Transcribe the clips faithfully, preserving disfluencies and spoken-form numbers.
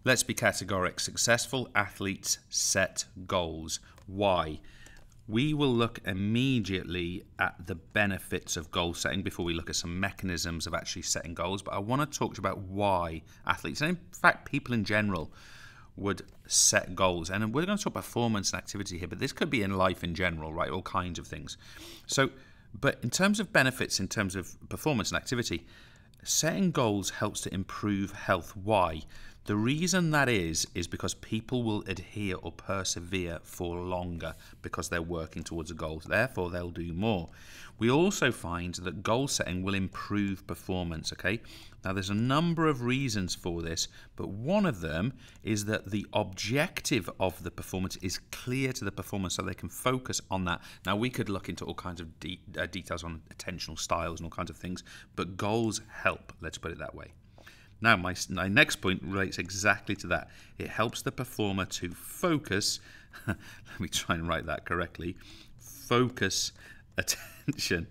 Let's be categoric. Successful athletes set goals. Why? We will look immediately at the benefits of goal setting before we look at some mechanisms of actually setting goals. But I want to talk about why athletes, and in fact people in general, would set goals. And we're going to talk about performance and activity here, but this could be in life in general, right? All kinds of things. So, but in terms of benefits, in terms of performance and activity, setting goals helps to improve health. Why? The reason that is, is because people will adhere or persevere for longer because they're working towards a goal. Therefore, they'll do more. We also find that goal setting will improve performance, okay? Now, there's a number of reasons for this, but one of them is that the objective of the performance is clear to the performer so they can focus on that. Now, we could look into all kinds of de uh, details on attentional styles and all kinds of things, but goals help, let's put it that way. Now, my, my next point relates exactly to that. It helps the performer to focus, let me try and write that correctly, focus attention,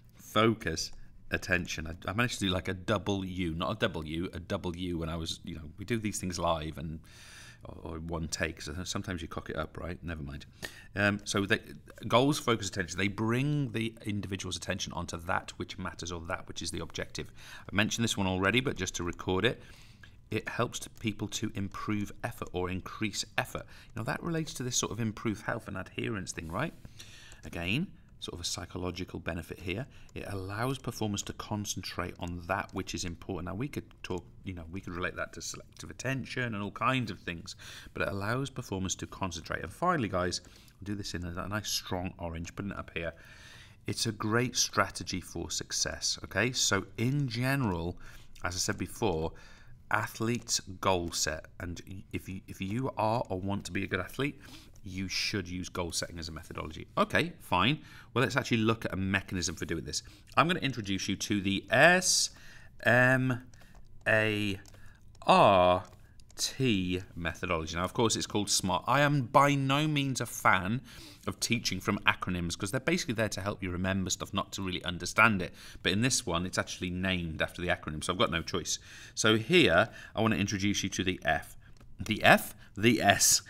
focus attention. I, I managed to do like a double U, not a W, a double U when I was, you know, we do these things live and or, or one take, so sometimes you cock it up, right? Never mind. Um, so they, goals, focus, attention, they bring the individual's attention onto that which matters or that which is the objective. I mentioned this one already, but just to record it, it helps to people to improve effort or increase effort. You know, that relates to this sort of improved health and adherence thing, right? Again, sort of a psychological benefit here. It allows performers to concentrate on that which is important. Now, we could talk, you know, we could relate that to selective attention and all kinds of things, but it allows performers to concentrate. And finally, guys, I'll do this in a, a nice strong orange, putting it up here. It's a great strategy for success, okay? So in general, as I said before, athletes goal set. And if you, if you are or want to be a good athlete, you should use goal setting as a methodology. Okay, fine. Well, let's actually look at a mechanism for doing this. I'm going to introduce you to the S M A R T methodology. Now, of course, it's called SMART. I am by no means a fan of teaching from acronyms because they're basically there to help you remember stuff, not to really understand it. But in this one, it's actually named after the acronym, so I've got no choice. So here, I want to introduce you to the F. The F, the S.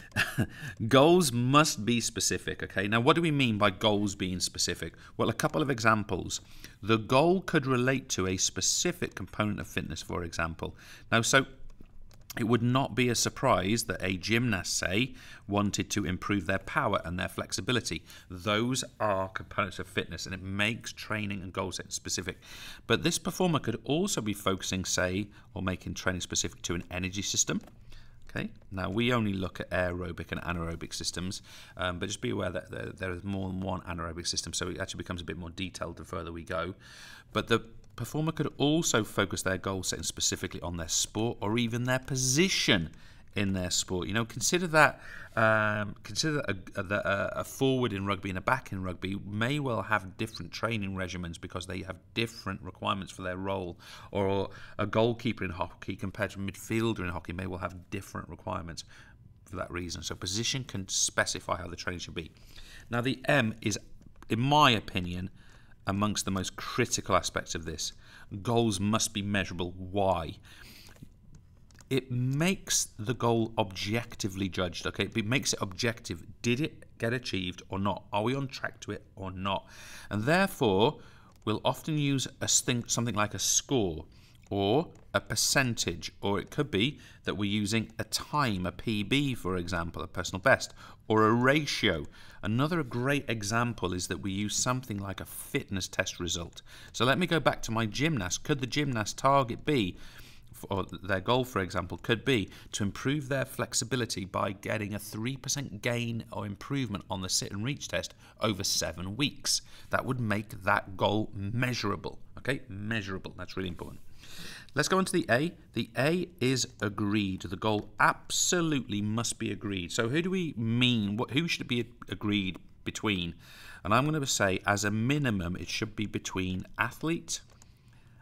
Goals must be specific, okay? Now, what do we mean by goals being specific? Well, a couple of examples. The goal could relate to a specific component of fitness, for example. Now, so it would not be a surprise that a gymnast, say, wanted to improve their power and their flexibility. Those are components of fitness, and it makes training and goal setting specific. But this performer could also be focusing, say, or making training specific to an energy system. Okay. Now, we only look at aerobic and anaerobic systems, um, but just be aware that there, there is more than one anaerobic system, so it actually becomes a bit more detailed the further we go. But the performer could also focus their goal setting specifically on their sport or even their position in their sport. You know, consider that um, consider a, a, a forward in rugby and a back in rugby may well have different training regimens because they have different requirements for their role, or a goalkeeper in hockey compared to a midfielder in hockey may well have different requirements for that reason. So position can specify how the training should be. Now, the M is, in my opinion, amongst the most critical aspects of this. Goals must be measurable. Why? It makes the goal objectively judged, okay? It makes it objective. Did it get achieved or not? Are we on track to it or not? And therefore, we'll often use a thing, something like a score or a percentage, or it could be that we're using a time, a P B, for example, a personal best, or a ratio. Another great example is that we use something like a fitness test result. So let me go back to my gymnast. Could the gymnast target be, or their goal, for example, could be to improve their flexibility by getting a three percent gain or improvement on the sit and reach test over seven weeks. That would make that goal measurable, okay? Measurable, that's really important. Let's go on to the A. The A is agreed. The goal absolutely must be agreed. So who do we mean? What, who should it be agreed between? And I'm going to say, as a minimum, it should be between athlete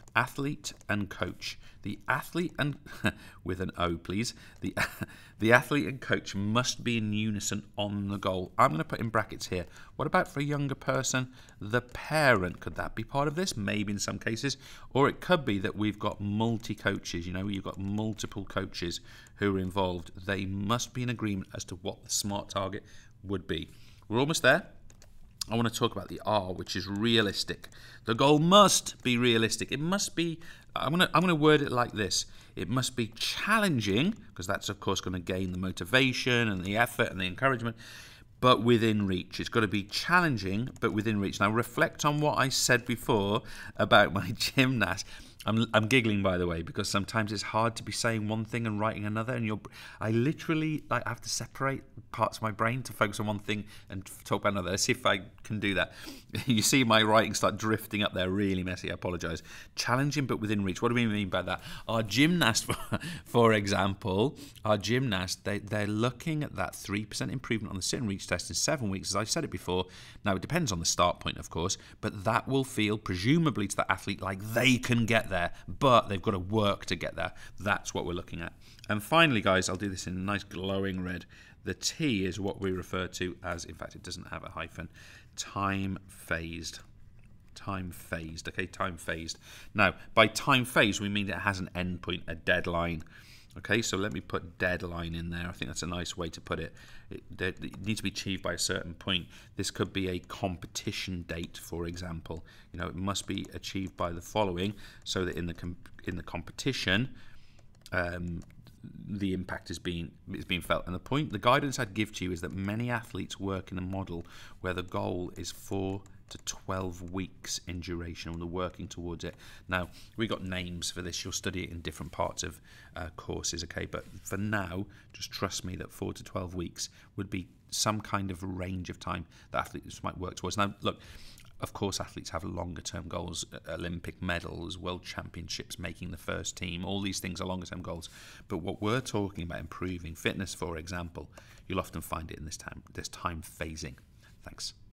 athlete and coach. The athlete and with an O, please. The the athlete and coach must be in unison on the goal. I'm going to put in brackets here. What about for a younger person? The parent, could that be part of this? Maybe in some cases, or it could be that we've got multi coaches. You know, you've got multiple coaches who are involved. They must be in agreement as to what the SMART target would be. We're almost there. I want to talk about the R, which is realistic. The goal must be realistic. It must be, I'm going to, I'm going to word it like this. It must be challenging, because that's, of course, going to gain the motivation and the effort and the encouragement, but within reach. It's got to be challenging, but within reach. Now, reflect on what I said before about my gymnast. I'm, I'm giggling, by the way, because sometimes it's hard to be saying one thing and writing another, and you're, I literally like have to separate parts of my brain to focus on one thing and talk about another. Let's see if I can do that. You see my writing start drifting up there, really messy. I apologise. Challenging but within reach. What do we mean by that? Our gymnast, for, for example, our gymnast, they, they're looking at that three percent improvement on the sit and reach test in seven weeks, as I said it before. Now, it depends on the start point, of course, but that will feel, presumably to the athlete, like they can get there, but they've got to work to get there. That's what we're looking at. And finally, guys, I'll do this in a nice glowing red. The T is what we refer to as, in fact, it doesn't have a hyphen, time phased. Time phased, okay, time phased. Now, by time phased, we mean it has an endpoint, a deadline. Okay, so let me put deadline in there. I think that's a nice way to put it. It, it needs to be achieved by a certain point. This could be a competition date, for example. You know, it must be achieved by the following, so that in the com in the competition, um, the impact is being is being felt. And the point, the guidance I'd give to you is that many athletes work in a model where the goal is four to twelve weeks in duration, and they're working towards it. Now, we got names for this. You'll study it in different parts of uh, courses, okay? But for now, just trust me that four to twelve weeks would be some kind of range of time that athletes might work towards. Now, look, of course, athletes have longer-term goals, Olympic medals, world championships, making the first team. All these things are longer-term goals. But what we're talking about, improving fitness, for example, you'll often find it in this time, this time phasing. Thanks.